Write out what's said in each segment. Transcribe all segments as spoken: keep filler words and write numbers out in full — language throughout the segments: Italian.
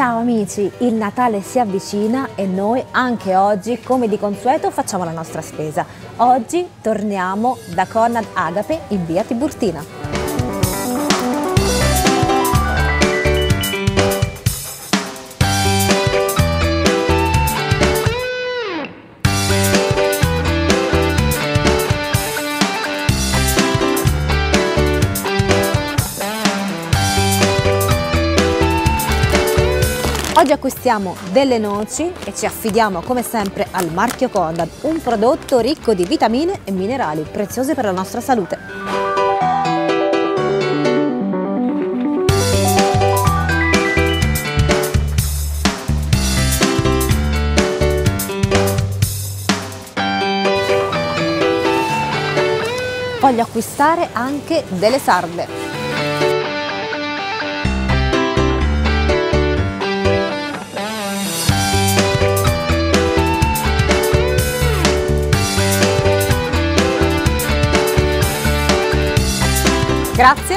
Ciao amici, il Natale si avvicina e noi anche oggi, come di consueto, facciamo la nostra spesa. Oggi torniamo da Conad Agape in via Tiburtina. Oggi acquistiamo delle noci e ci affidiamo come sempre al marchio Conad, un prodotto ricco di vitamine e minerali preziosi per la nostra salute. Voglio acquistare anche delle sarde. Grazie.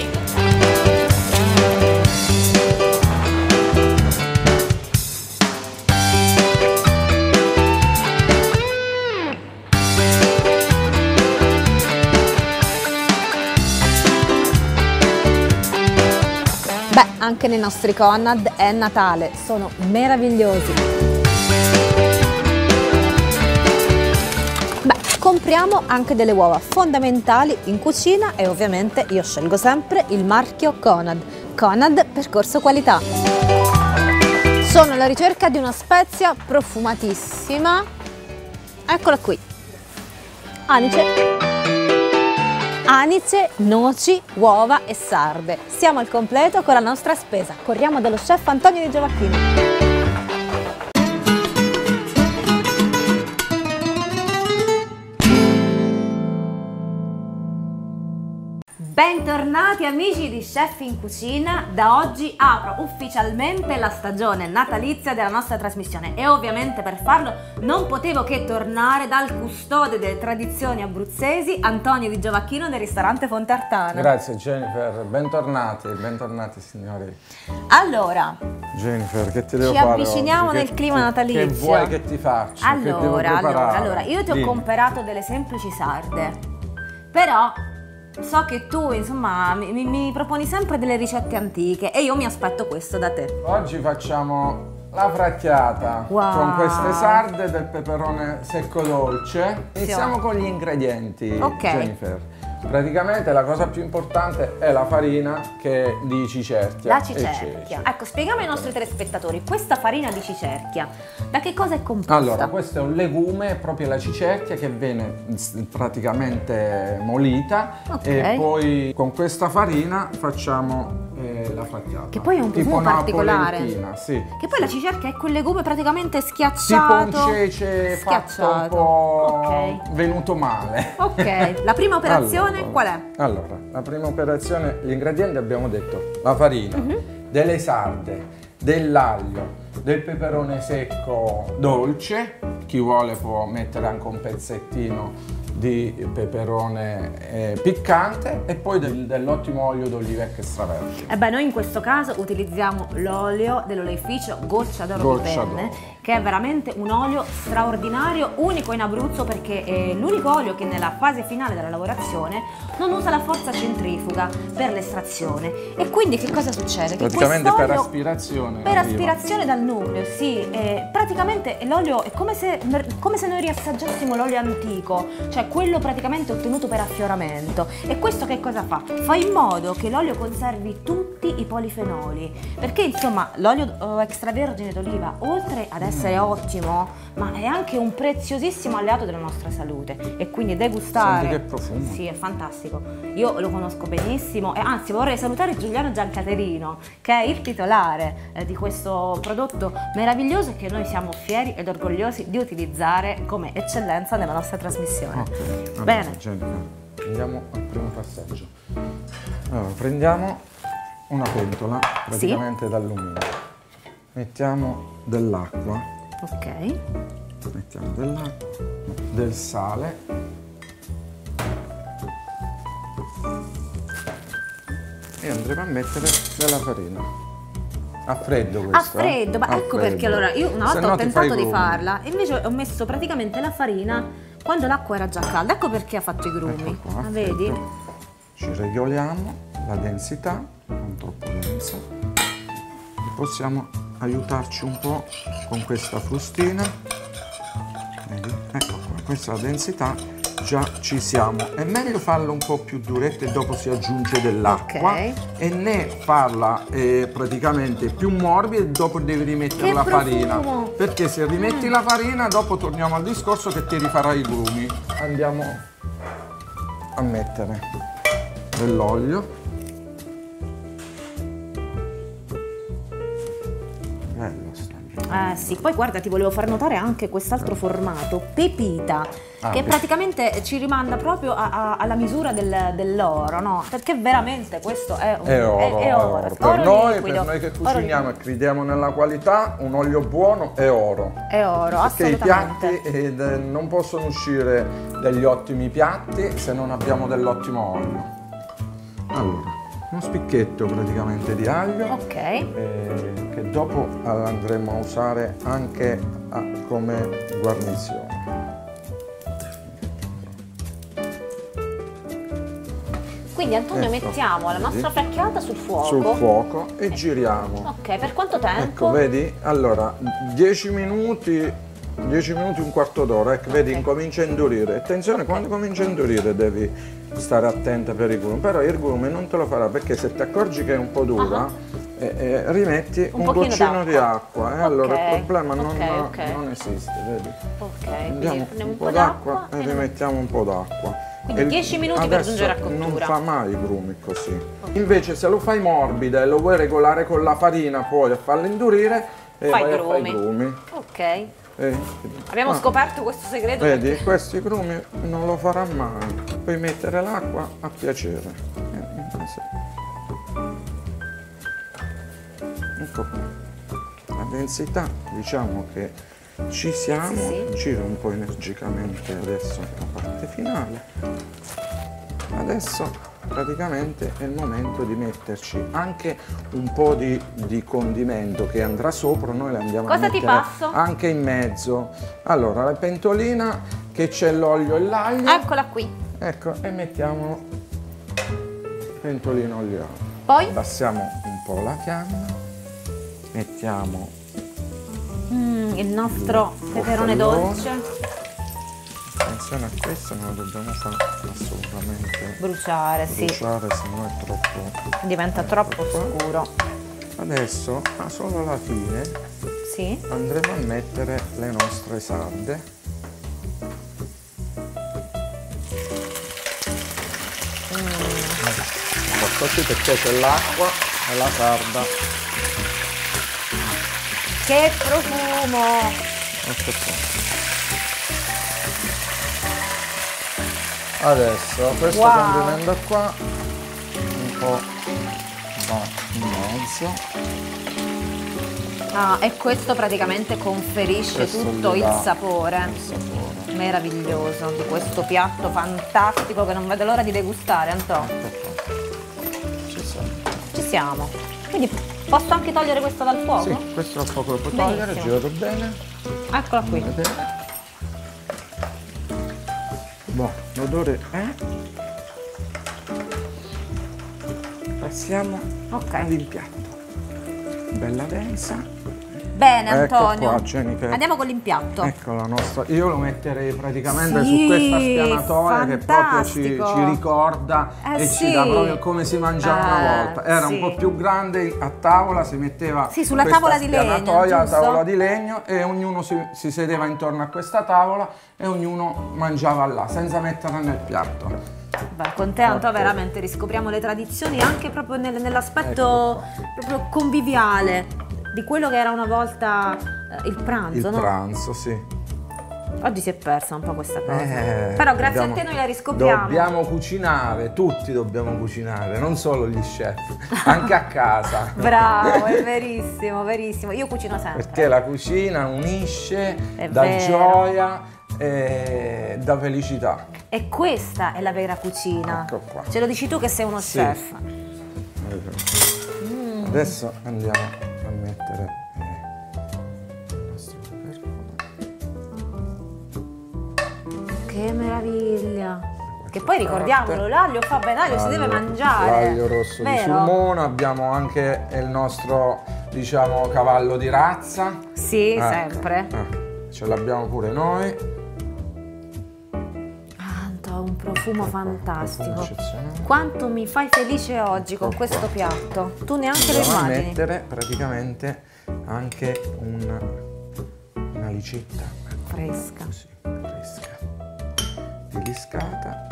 Beh, anche nei nostri Conad è Natale, sono meravigliosi. Compriamo anche delle uova fondamentali in cucina e ovviamente io scelgo sempre il marchio Conad. Conad Percorso Qualità. Sono alla ricerca di una spezia profumatissima. Eccola qui. Anice. Anice, noci, uova e sarde. Siamo al completo con la nostra spesa. Corriamo dallo chef Antonio Di Giovacchino. Bentornati amici di Chef in Cucina, da oggi apro ufficialmente la stagione natalizia della nostra trasmissione e ovviamente per farlo non potevo che tornare dal custode delle tradizioni abruzzesi, Antonio Di Giovacchino del ristorante Fonte Artana. Grazie Jennifer, bentornati, bentornati signori. Allora, Jennifer, che ti devo ci fare avviciniamo oggi? nel Che, clima che, natalizio. Che vuoi che ti faccia? Allora, che devo allora, allora, io ti ho Dimmi. comprato delle semplici sarde, però so che tu, insomma, mi, mi proponi sempre delle ricette antiche e io mi aspetto questo da te. Oggi facciamo la fracchiata Wow. con queste sarde del peperone secco dolce. Iniziamo con gli ingredienti, Ok. Jennifer. Praticamente la cosa più importante è la farina che è di cicerchia. La e cicerchia. ceci. Ecco, spieghiamo ai nostri telespettatori, questa farina di cicerchia, da che cosa è composta? Allora, questo è un legume, proprio la cicerchia, che viene praticamente molita. Ok. E poi con questa farina facciamo eh, la fracchiata. Che poi è un profumo tipo particolare. napoletina, sì. Che poi la cicerchia è quel legume praticamente Tipo schiacciato. un cece fatto un Schiacciato. po' Ok. venuto male. Ok, la prima operazione Allora, qual è? Allora, la prima operazione, gli ingredienti abbiamo detto la farina, Mhm. delle sarde, dell'aglio, del peperone secco dolce, chi vuole può mettere anche un pezzettino di peperone eh, piccante e poi del- dell'ottimo olio d'oliva extravergine. E beh, noi in questo caso utilizziamo l'olio dell'oleificio Goccia d'Oro di Goccia Penne, d'Oro. che è veramente un olio straordinario, unico in Abruzzo perché è l'unico olio che nella fase finale della lavorazione non usa la forza centrifuga per l'estrazione. E quindi che cosa succede? Che Praticamente per quest'olio- aspirazione. Per arriva. aspirazione dal nucleo, sì. Eh, praticamente l'olio è come se, come se noi riassaggiassimo l'olio antico, cioè quello praticamente ottenuto per affioramento. E questo che cosa fa? Fa in modo che l'olio conservi tutti i polifenoli, perché insomma l'olio eh, extravergine d'oliva, oltre ad essere ottimo, ma è anche un preziosissimo alleato della nostra salute. E quindi degustare... Senti che profumo. Sì, è fantastico. Io lo conosco benissimo e anzi vorrei salutare Giuliano Giancaterino, che è il titolare eh, di questo prodotto meraviglioso e che noi siamo fieri ed orgogliosi di utilizzare come eccellenza nella nostra trasmissione. Ok, allora, Bene. Jennifer, andiamo al primo passaggio. Allora, prendiamo una pentola praticamente d'alluminio, mettiamo dell'acqua, Ok. mettiamo dell'acqua, del sale e andremo a mettere della farina. A freddo A questo? freddo, ma eh? A ecco freddo. perché allora io una Se volta no ho ti tentato fai i di grumi. farla, invece ho messo praticamente la farina quando l'acqua era già calda, ecco perché ha fatto i grumi. Ecco qua, Ma a vedi? freddo. Ci regoliamo la densità, non troppo densa. E possiamo aiutarci un po' con questa frustina. Vedi? Ecco qua, questa è la densità. Già ci siamo. È meglio farla un po' più duretta e dopo si aggiunge dell'acqua, Ok. e né farla eh, praticamente più morbida e dopo devi rimettere Che la profumo! farina, perché se rimetti la farina dopo torniamo al discorso che ti rifarai i grumi. Andiamo a mettere dell'olio. Bello sta. Eh sì, poi guarda, ti volevo far notare anche quest'altro formato, pepita, Ah, che pe- praticamente ci rimanda proprio a- a- alla misura del- dell'oro, no? Perché veramente questo è un È oro, è- è è oro, oro. Per oro noi, liquido, per noi che oro cuciniamo e crediamo nella qualità, un olio buono è oro. È oro, Perché i piatti assolutamente. eh, de- non possono uscire degli ottimi piatti se non abbiamo dell'ottimo olio. Allora, uno spicchetto praticamente di aglio, Ok, eh, che dopo andremo a usare anche a- come guarnizione. quindi Antonio Ecco, mettiamo la nostra vedi? fracchiata sul fuoco. Sul fuoco e giriamo. Ok, per quanto tempo? Ecco, vedi? Allora, dieci minuti, dieci minuti, un quarto d'ora, ecco, vedi, Ok. incomincia a indurire. Attenzione, quando comincia a indurire devi stare attenta per i grumi, però il grume non te lo farà perché se ti accorgi che è un po' dura, Ah. eh, eh, rimetti Un un, pochino goccino di d'acqua. acqua, e Ok, allora il problema non, ok, ok. non esiste, vedi? Ok, Andiamo quindi prendiamo un po' d'acqua e ne- rimettiamo un po' d'acqua. Quindi E dieci minuti per adesso giungere a cottura. non fa mai i grumi così. Invece se lo fai morbida e lo vuoi regolare con la farina poi a farlo indurire, e Fai vai a fare i grumi. grumi. Ok, Eh, abbiamo ah, scoperto questo segreto. Vedi, perché- questi grumi non lo farà mai. Puoi mettere l'acqua a piacere. Eh, eh, sì. Ecco qua. La densità, diciamo che ci siamo. Sì, sì. Giro un po' energicamente adesso la parte finale. Adesso praticamente è il momento di metterci anche un po' di, di condimento che andrà sopra, noi le andiamo Cosa a ti mettere passo? anche in mezzo. Allora, la pentolina che c'è l'olio e l'aglio, Eccola qui. ecco, e mettiamo pentolina olio. Poi? Abbassiamo un po' la fiamma, mettiamo Mm, il nostro peperone Boffallone. dolce. attenzione a questo, non lo dobbiamo fare assolutamente Bruciare, sì. bruciare, sennò è troppo. Diventa troppo Ecco qua. scuro. Adesso, ma solo alla fine, Sì. andremo a mettere le nostre sarde. Mm. Così perché c'è l'acqua e la sarda. Che profumo! Ecco qua. Adesso questo Wow. condimento qua un po' va in mezzo. Ah, e questo praticamente conferisce Questo tutto gli il dà sapore il sapore. meraviglioso di questo piatto fantastico che non vedo l'ora di degustare, Antonio. Ecco qua. Ci siamo. Ci siamo. Quindi posso anche togliere questo dal fuoco? Sì, questo al fuoco lo puoi togliere, Benissimo. girato bene. Eccola qui. Vedete? Boh, l'odore è. Passiamo Ok. all'impiatto. Bella densa. Bene, Ecco Antonio. qua, Jennifer. Andiamo con l'impiatto. Ecco la nostra. Io lo metterei praticamente Sì, su questa spianatoia che proprio ci, fantastico. ci ricorda Eh e sì. ci dà proprio come si mangiava Eh, una volta. Era sì. un po' più grande a tavola, si metteva Sì, sulla questa tavola di legno, spianatoia, giusto? tavola di legno, e ognuno si, si sedeva intorno a questa tavola e ognuno mangiava là, senza metterla nel piatto. Beh, con te, Antonio, Ok. veramente riscopriamo le tradizioni anche proprio nel- nell'aspetto proprio conviviale di quello che era una volta eh, il pranzo, Il no? pranzo, sì. Oggi si è persa un po' questa cosa. Eh, Però grazie dobbiamo- a te noi la riscopriamo. Dobbiamo cucinare, tutti dobbiamo cucinare, non solo gli chef, anche a casa. Bravo, è verissimo, verissimo. Io cucino sempre. Perché la cucina unisce, È dà vero. gioia e dà felicità. E questa è la vera cucina. Ecco qua. Ce lo dici tu che sei uno Sì. chef. Adesso andiamo a mettere eh, il nostro peperone. Che meraviglia! Che poi ricordiamolo, l'aglio fa bene, l'aglio si deve mangiare. L'aglio rosso vero? di Sulmona, abbiamo anche il nostro, diciamo, cavallo di razza. Sì, eh, sempre. Eh, ce l'abbiamo pure noi. Tanto, un profumo Ecco, fantastico. profumo eccezionale. Quanto mi fai felice oggi con Ecco questo qua. piatto. Tu neanche lo Andiamo a immagini. mettere praticamente anche un, una ricetta Fresca. così, fresca, deliscata.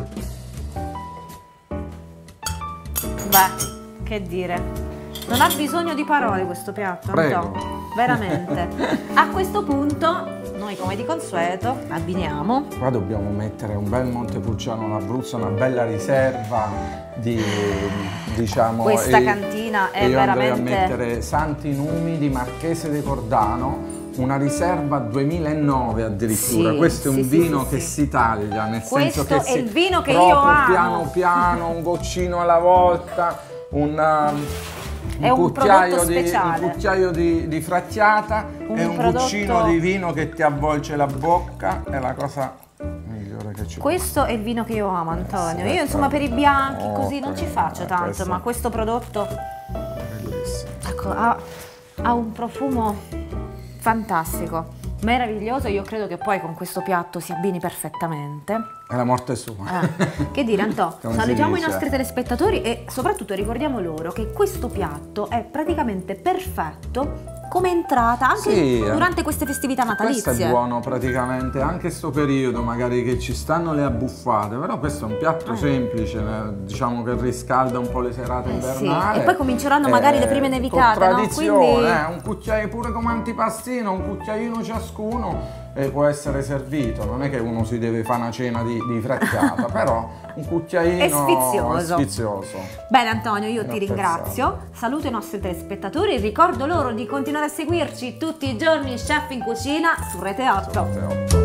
Beh, che dire. Non ha bisogno di parole questo piatto, Prego. Antonio. Veramente. A questo punto, noi come di consueto, abbiniamo. Qua dobbiamo mettere un bel Montepulciano d'Abruzzo, una bella riserva di, diciamo... Questa e- cantina è e io andrei veramente... a mettere Santi Numi di Marchese de Cordano, una riserva duemilanove addirittura. Sì, Questo è un sì, sì, vino sì, che sì. si taglia, nel Questo senso che è si il vino che proprio io amo. piano piano, un goccino alla volta, un, um, È un cucchiaio prodotto di, speciale. un cucchiaio di, di fracchiata Un e un prodotto- goccino di vino che ti avvolge la bocca, è la cosa migliore che ci Questo è il vino che io amo, Antonio. Sì, Io insomma per i bianchi oh, così non ci faccio eh, tanto, questo- ma questo prodotto bellissimo. ecco, ha, ha un profumo fantastico, meraviglioso. Io credo che poi con questo piatto si abbini perfettamente. È la morte sua. Eh, che dire, Anto, Come si salutiamo i dice? nostri telespettatori e soprattutto ricordiamo loro che questo piatto è praticamente perfetto come entrata anche Sì, eh. durante queste festività natalizie. Questo è buono praticamente anche sto periodo magari che ci stanno le abbuffate, però questo è un piatto Eh. semplice, eh, diciamo che riscalda un po' le serate Eh sì, invernali. e poi cominceranno magari le prime nevicate, con no? tradizione, Quindi- eh, un cucchiaio pure come antipastino, un cucchiaino ciascuno e può essere servito, non è che uno si deve fare una cena di, di fracchiata, però un cucchiaino È sfizioso. sfizioso. Bene Antonio, io Non ti ho ringrazio, saluto i nostri telespettatori, ricordo loro di continuare a seguirci tutti i giorni Chef in Cucina su Rete otto. Sette, otto.